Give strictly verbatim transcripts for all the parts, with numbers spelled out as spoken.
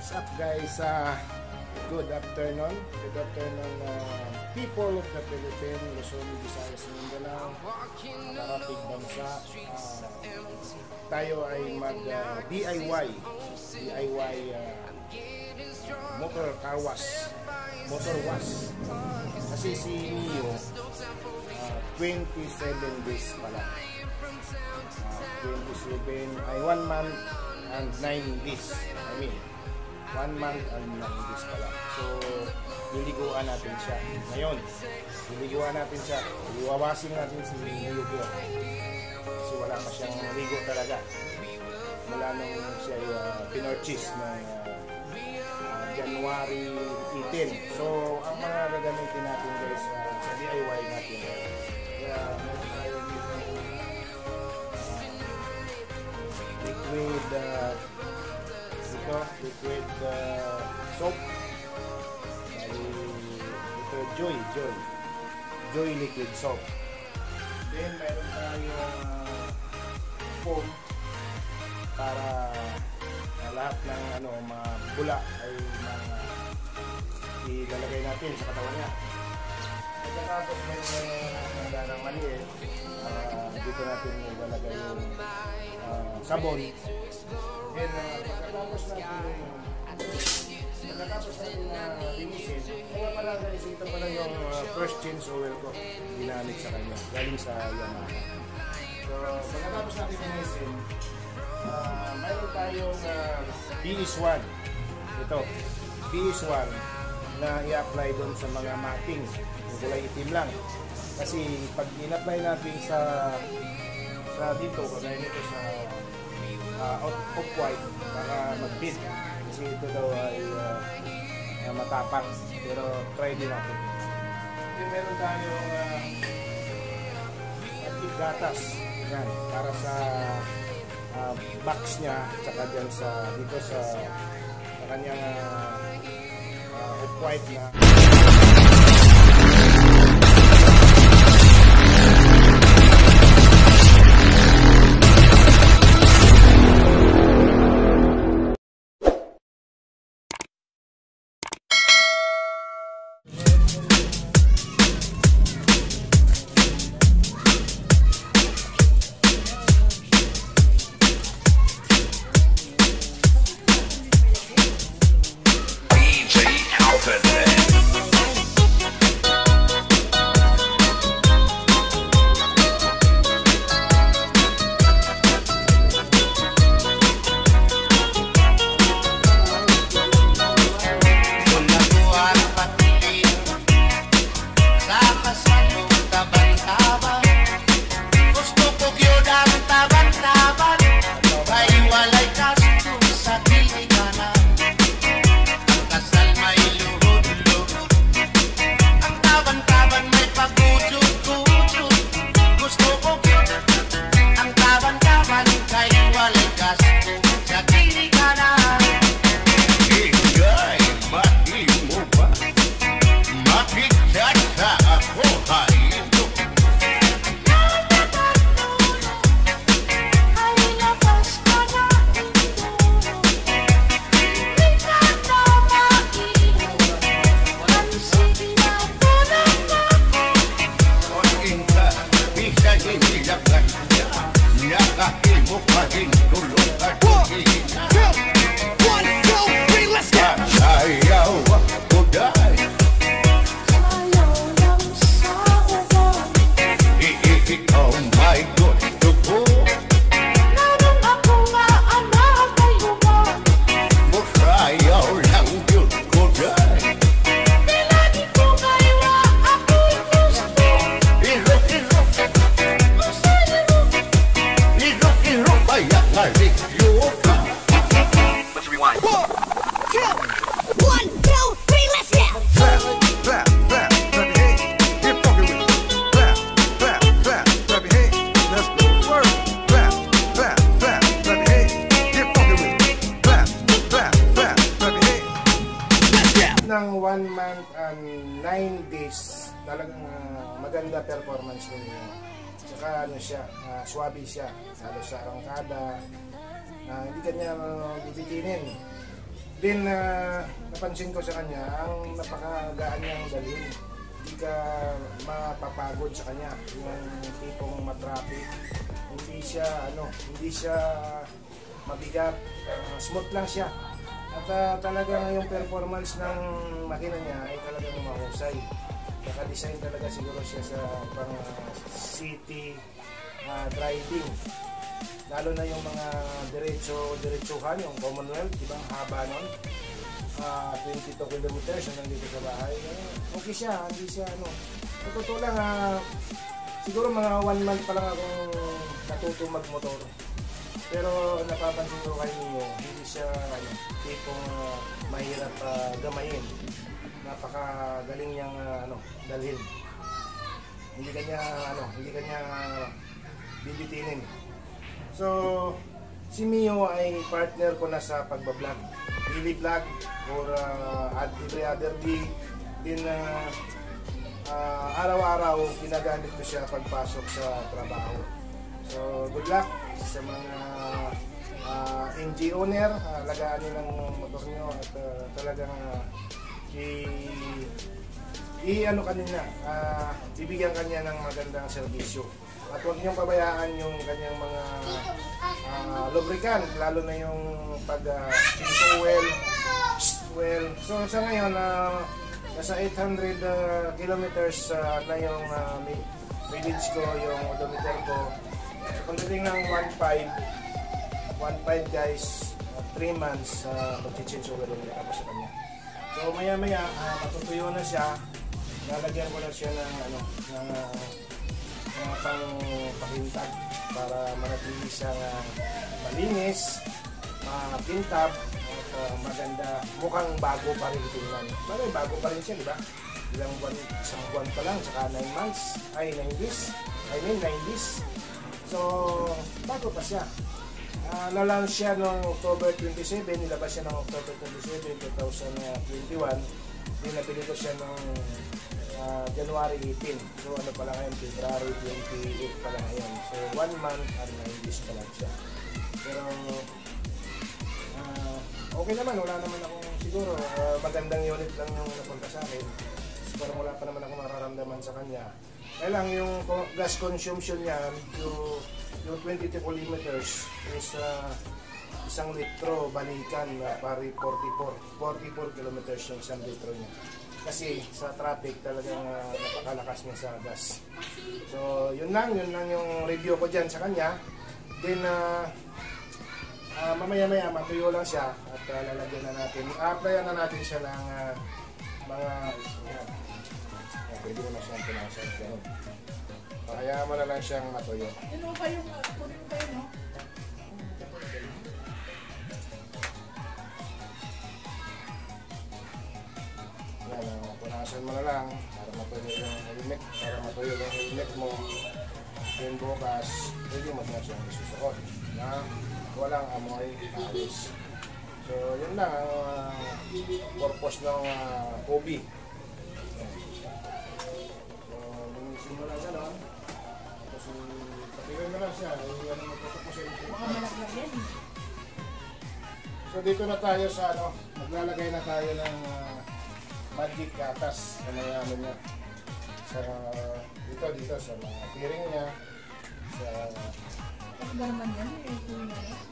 What's up guys? Uh, good afternoon. Good afternoon uh, people of the Philippines, Luzon, Visayas, Mindanao, Karatig Bansa. Uh, tayo ay mag uh, D I Y D I Y uh, motor car wash, motor wash. Kasi si Mio uh, twenty-seven days pala. Uh, twenty-seven ay one month and nine days. I mean one month and nine days pala. So, liliguan natin siya. Ngayon, liliguan natin siya. Iwawasin natin si Mio ko. Kasi wala pa siyang ligo talaga. Mula nung siya uh, pinurchase na uh, uh, January eighteenth. So, ang mga gagamitin natin guys uh, sa D I Y natin. Kaya, meron tayo dito uh, liquid uh, ito, liquid uh, soap. Bali, ito, Joy, Joy. Joy liquid soap. Then, meron tayo uh, foam para uh, lahat ng ano, mga bula ay mga ilalagay natin sa katawan niya. Pagkatapos meron ng hanggang maliit, uh, dito natin ilalagay yung uh, sabon. Then, uh, pagkatapos natin pagkatapos natin na uh, linisin, kaya pala guys, ito pala yung uh, first change oil ko ginamit sa kanya, galing sa Yamaha. So, pagkatapos natin linisin, uh, mayroon tayong uh, B S one. Ito, B S one na i-apply doon sa mga matting, yung kulay itim lang. Kasi pag in-apply natin sa sa dito, kagaya nito sa uh, off-white para mag-bid. Kasi ito daw ay uh, uh, matapang. Pero try din natin. Then meron tayong uh, gatas. Yan, para sa uh, box niya, tsaka dyan sa dito sa, sa kanyang uh, uh, off-white na ng one month and nine days talagang uh, maganda performance niya. Saka ano siya, uh, swabe siya, lalo sa arangkada, uh, hindi kanya uh, bibitinin. Then, uh, napansin ko sa kanya, ang napakagaan niyang dalhin. Hindi ka mapapagod sa kanya. Yung tipong matraffic. Hindi siya, ano, hindi siya mabigat. Uh, smooth lang siya. At uh, talagang yung performance ng makina niya ay talagang mahusay. Naka-design talaga siguro siya sa pang uh, city uh, driving. Lalo na yung mga diretso, diretsuhan, yung Commonwealth, di ba? Haba nun. Uh, twenty-two kilometers na nandito sa bahay. Uh, okay siya, hindi siya ano. Totoo lang, uh, siguro mga one month pa lang akong natuto magmotor. Pero napapansin ko kay Mio, hindi siya ano, tipong uh, mahirap uh, gamayin. Napakagaling niyang uh, ano, dalhin. Hindi kanya ano, hindi kanya uh, bibitinin. So, si Mio ay partner ko na sa pagbablog. Daily vlog or uh, every other day. Din uh, uh, araw-araw ginagamit ko siya pagpasok sa trabaho. So, good luck sa mga uh, M G owner. Uh, lagaan nyo ng motor nyo at uh, talagang uh, i, i ano kanina, uh, bibigyan kanya ng magandang serbisyo. At huwag niyong pabayaan yung kanyang mga uh, lubricant, lalo na yung pag uh, oil, well. So sa ngayon, uh, nasa eight hundred uh, kilometers uh, na yung uh, mileage ko, yung odometer ko. Pagdating ng one point five guys, three uh, months, uh, mag-change oil ulit ako sa kanya. So maya maya, uh, matutuyo na siya, lalagyan ko na siya ng ano, ng uh, mga pang pakintag para manatili siyang uh, malinis, mapintab at uh, maganda, mukhang bago pa rin tingnan. Bagay, bago pa rin siya, di ba? Ilang buwan, isang buwan pa lang, saka nine months, ay nine days, I mean nine days. So, bago pa siya. Uh, na-launch siya noong October twenty-seven, nilabas siya noong October twenty-seven, twenty twenty-one. Pinabili ko siya noong Uh, January eighteen. So ano pala ngayon, February twenty-eight pala ngayon. So one month and nine days pa lang siya. Pero uh, okay naman, wala naman akong siguro uh, magandang unit lang yung napunta sa akin. So, parang wala pa naman akong mararamdaman sa kanya. Kaya lang yung gas consumption niya, yung, yung twenty-two kilometers is uh, isang litro balikan na uh, pari forty-four forty-four kilometers yung isang litro niya. Kasi sa traffic talagang uh, napakalakas niya sa gas. So yun lang, yun lang yung review ko dyan sa kanya. Then uh, uh, mamaya maya matuyo lang siya at uh, lalagyan na natin, applyan na natin siya ng uh, mga uh, uh, pwede mo na siyang pinasan. Kaya mo na lang siyang matuyo. Ano ba yung kunin mo kayo, no? Yan, uh, punasan mo na lang para matuyo yung helmet, para matuyo yung helmet mo. Then bukas, pwede mo na siyang isusukot na walang amoy awis. So yun lang ang uh, purpose ng uh, Kobe. So linisin mo lang siya, no? Tapos patigan mo lang siya, yan ang magtutupos sa ito. Baka malaklag yan. So dito na tayo sa ano, maglalagay na tayo ng uh, magic gatas na may ano niya sa dito dito sa mga tiring niya sa Ano ba naman yan? Yung kunin na yan?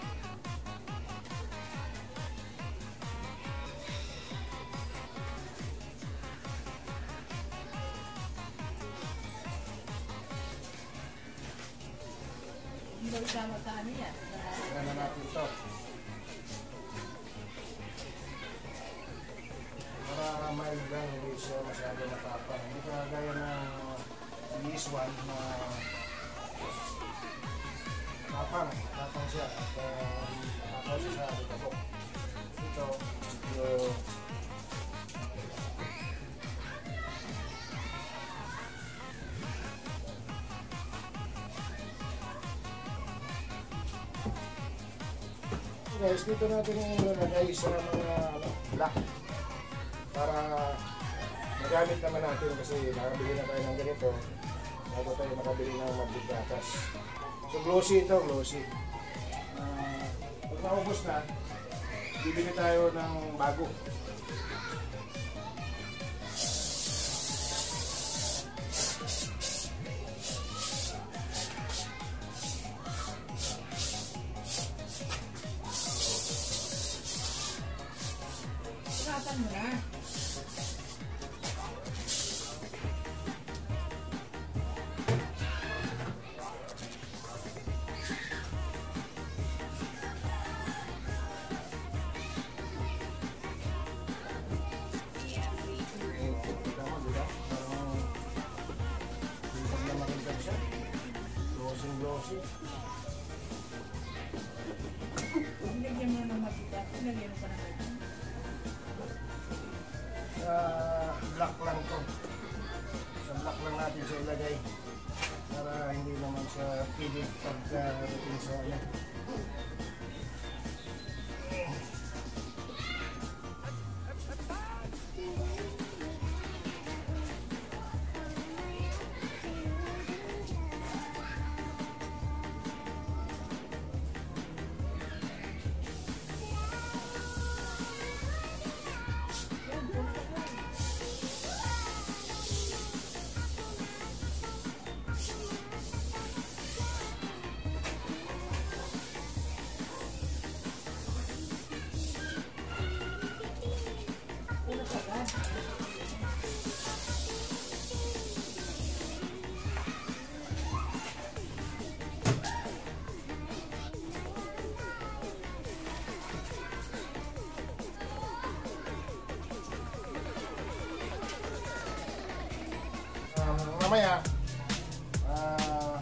Hindi ba isama sa ano yan? tingnan na natin ito para mild lang, hindi siya masyado matapang, hindi ka gaya ng this one na tapang, tapang siya at uh, tapang siya sa ating ito yung guys, dito natin yung lalagay sa mga ano, black para magamit naman natin kasi nakabili na tayo ng ganito bago tayo nakabili ng mabigatas. So glossy ito, glossy. Uh, pag naubos na, bibili tayo ng bago. Ingatan mo na. Nilagyan mo na ng mabigat. Nilagyan mo pa na ito. Uh, black lang to. Sa black lang natin siya ilagay para hindi naman siya pilit pagdating sa ano. Mamaya, uh,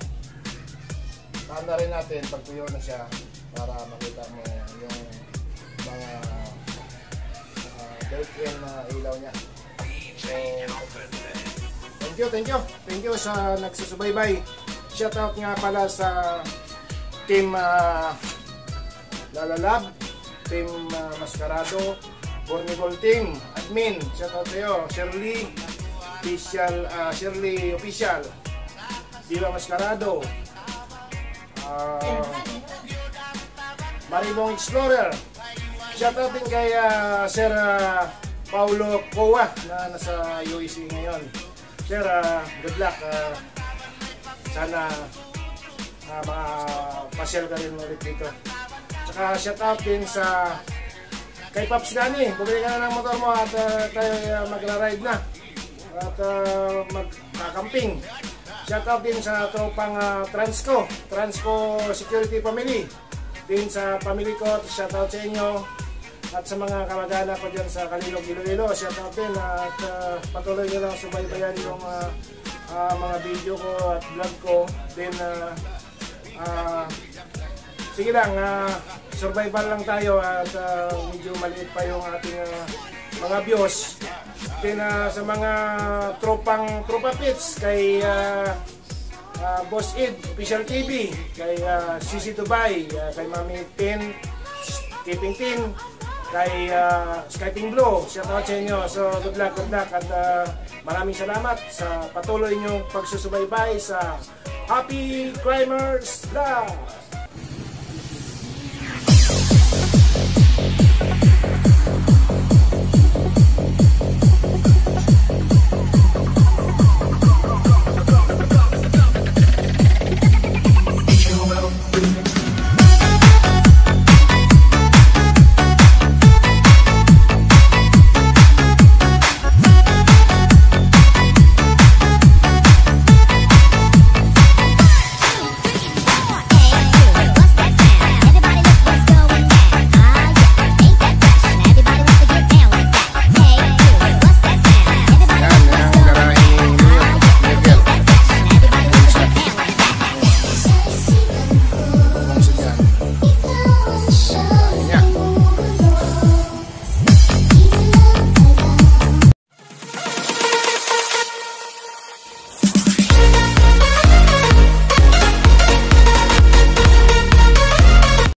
tanda rin natin pag tuyo na siya para makita mo yung mga uh, built-in na ilaw niya. So, thank you, thank you. Thank you sa nagsusubaybay. Shoutout nga pala sa team uh, Lalalab, team uh, Mascarado, Bornigol team, admin. Shoutout sa'yo, Shirley. Official, uh, Shirley Official, Diva Mascarado, uh, Maribong Explorer. Shoutout din kay uh, Sir uh, Paulo Coa na nasa U A C ngayon. Sir, uh, good luck. Uh, sana uh, makapasyal ka rin ulit dito. Tsaka shoutout din sa kay Paps Gani. Bumili ka na ng motor mo at uh, tayo uh, magra-ride na at uh, magkakamping. Shoutout din sa tropang uh, Transco, Transco Security Family. Din sa family ko, shoutout sa inyo. At sa mga kamag-anak ko dyan sa Calilog, Iloilo, shoutout din. At uh, patuloy nyo lang subaybayan yung uh, uh, mga video ko at vlog ko. Then, uh, uh, sige lang, uh, survival lang tayo at uh, medyo maliit pa yung ating uh, mga views. Then uh, sa mga tropang tropa pits kay uh, uh, Boss Ed Official T V, kay uh, C C Dubai, uh, kay Mami Pin, Keeping Tin, kay uh, Skyping Blue, shoutout sa inyo. So good luck, good luck at uh, maraming salamat sa patuloy nyong pagsusubaybay sa Happy Climbers Vlog.